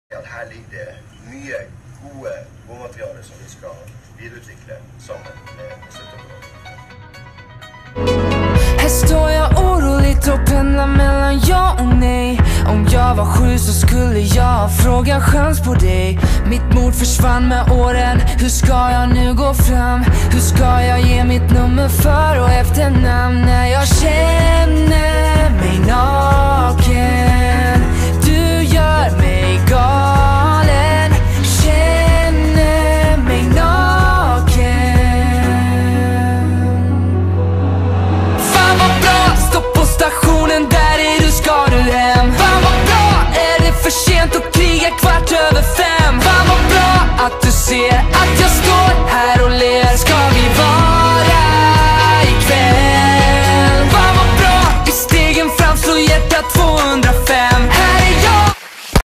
At her ligger det mye gode materialer som vi skal videreutvikle sammen med Slutområdet. Här står jag oroligt och pendlar mellan ja och nej. Om jag var 7 så skulle jag fråga chans på dig. Mitt mod försvann med åren. Hur ska jag nu gå fram? Hur ska jag ge mitt nummer för och efternamn när jag känner mig naken?